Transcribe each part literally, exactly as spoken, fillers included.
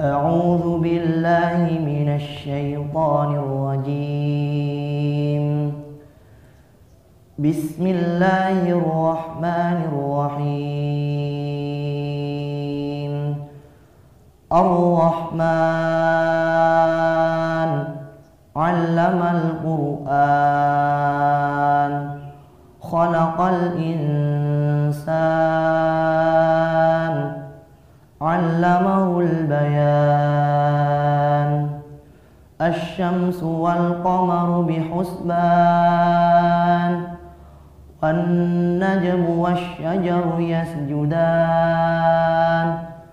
أعوذ بالله من الشيطان الرجيم. بسم الله الرحمن الرحيم. الرحمن علم القرآن خلق الإنسان علمه البيان. الشمس والقمر بحسبان والنجم والشجر يسجدان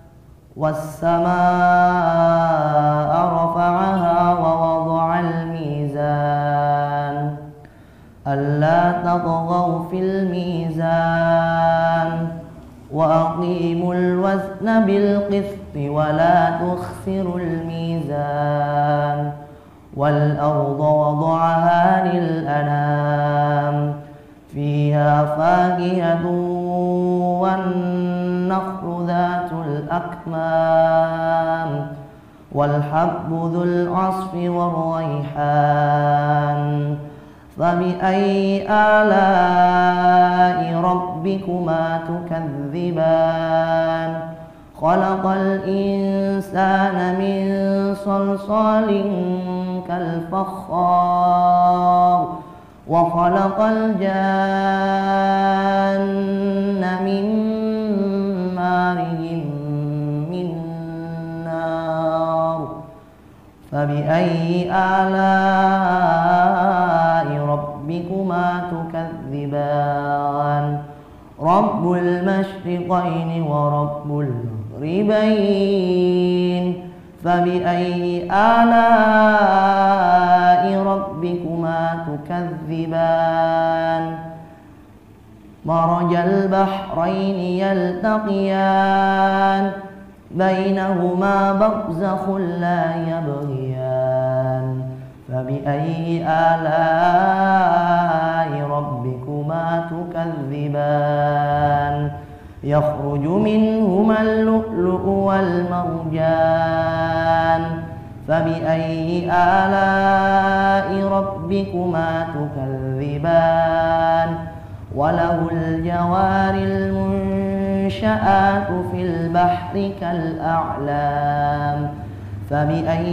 والسماء رفعها ووضع الميزان ألا تطغوا في الميزان وأقيموا الوزن بالقسط ولا تخسروا الميزان. والأرض وضعها للأنام فيها فاكهة والنخل ذات الأكمام والحب ذو العصف والريحان. فبأي آلاء ربكما تكذبان؟ خلق الإنسان من صلصال كالفخار وخلق الجان من مارج من نار. فبأي آلاء ربكما تكذبان؟ رب المشرقين ورب المغربين. فبأي آلاء ربكما تكذبان؟ مرج البحرين يلتقيان بينهما برزخ لا يبغيان. فبأي آلاء ربكما تكذبان؟ يخرج منهما اللؤلؤ والمرجان. فبأي آلاء ربكما تكذبان؟ وله الجوار المنشآت في البحر كالأعلام. فبأي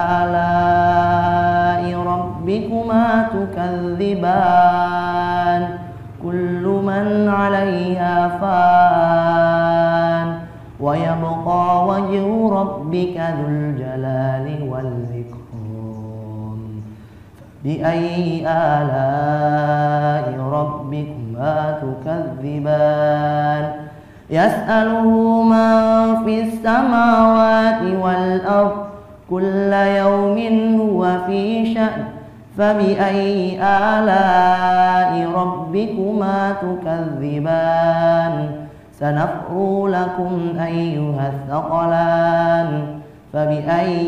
آلاء ربكما تكذبان؟ كل من عليها فان ويبقى وجه ربك ذو الجلال والإكرام. فبأي آلاء ربكما تكذبان؟ يسأله من في السماوات والأرض كل يوم هو في شأن. فبأي آلاء ربكما تكذبان؟ سنفرغ لكم أيها الثقلان. فبأي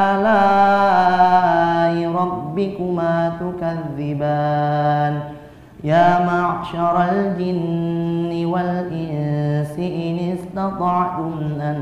آلاء ربكما تكذبان؟ يا معشر الجن والإنس إن استطعتم أن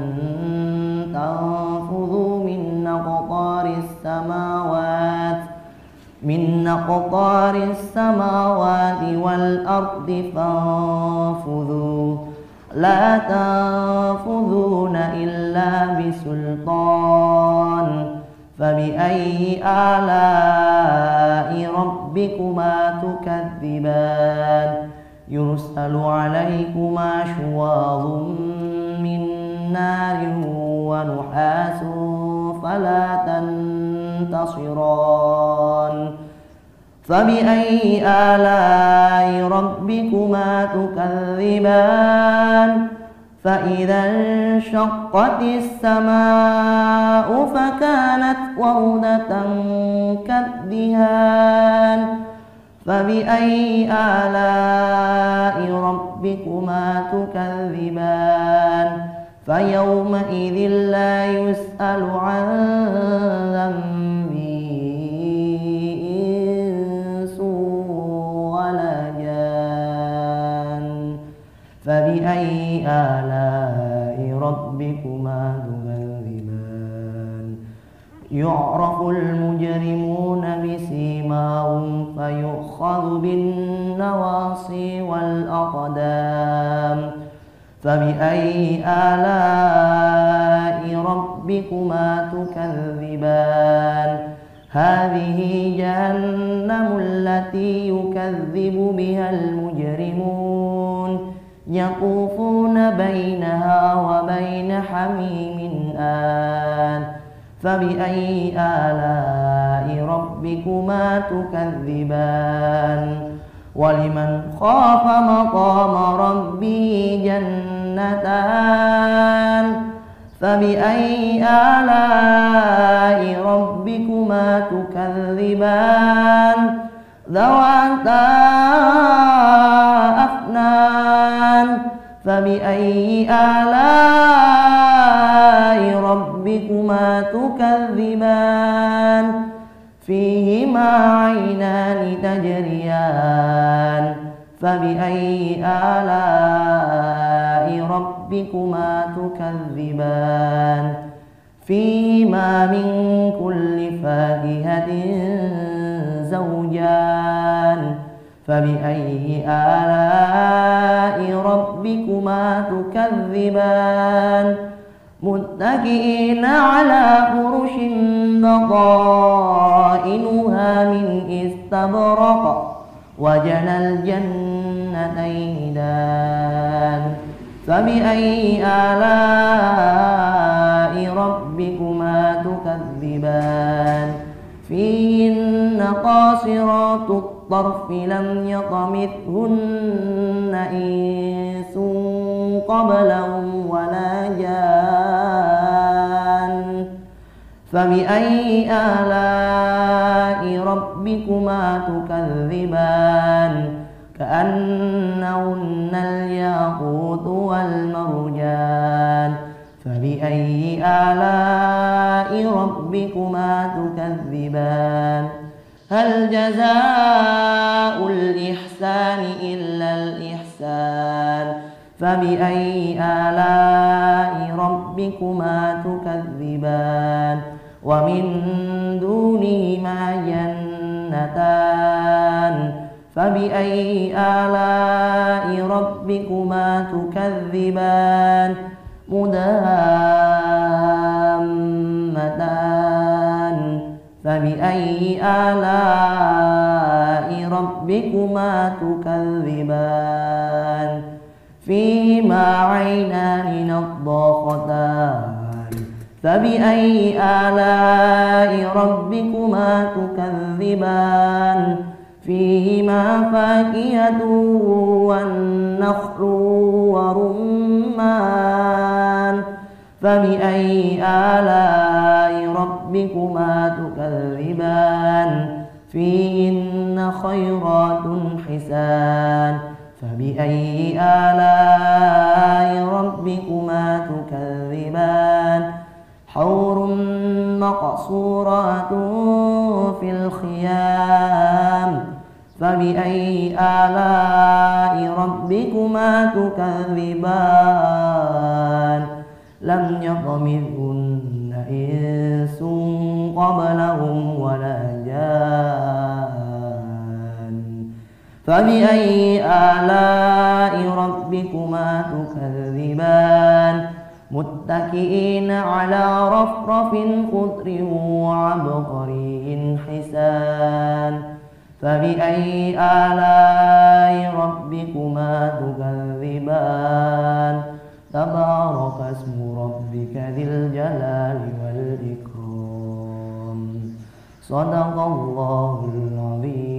تنفذوا من أقطار السماوات من أقطار السماوات والأرض فانفذوا لا تنفذون إلا بسلطان. فبأي آلاء ربكما تكذبان؟ يرسل عليكما شواظ من نار ونحاس فلا تنتصران. فبأي آلاء ربكما تكذبان؟ فإذا انشقت السماء فكانت وردة كالدهان. فبأي آلاء ربكما تكذبان؟ فيومئذ لا يسأل عن ذنبه إنس ولا جان. فبأي آلاء ربكما تكذبان؟ يعرف المجرمون بسيماهم فيؤخذ بالنواصي والأقدام فبأي آلاء ربكما تكذبان هذه جهنم التي يكذب بها المجرمون يطوفون بينها وبين حميم آن فبأي آلاء ربكما تكذبان ولمن خاف مقام ربه جنتان فبأي آلاء ربكما تكذبان ذواتا أفنان فبأي آلاء ربكما تكذبان فيهما عينان تجريان فبأي آلاء ربكما تكذبان فيهما من كل فاكهة زوجان فبأي آلاء ربكما تكذبان متكئين على فرش بطائنها من استبرق وجنى الجنتين دان فبأي آلاء ربكما تكذبان فيهن قاصرات الطرف لم يطمثهن إنس قبلهم ولا جان فبأي آلاء ربكما تكذبان كأنهن الياقوت والمرجان فبأي آلاء ربكما تكذبان هل جزاء الإحسان إلا الإحسان فبأي آلاء ربكما تكذبان ومن دونهما جنتان فبأي آلاء ربكما تكذبان مدهامتان فبأي آلاء ربكما تكذبان فيهما عينان نضاختان فبأي آلاء ربكما تكذبان فيهما فاكهة والنخل ورمان فبأي آلاء ربكما تكذبان فيهن خيرات حسان فبأي آلاء ربكما تكذبان حور مقصورات في الخيام فبأي آلاء ربكما تكذبان لم يطمثهن إنس قبلهم ولا جان فبأي آلاء ربكما تكذبان متكئين على رفرف خضر وعبقري حسان فبأي آلاء ربكما تكذبان تبارك اسم ربك ذي الجلال والإكرام صدق الله العظيم.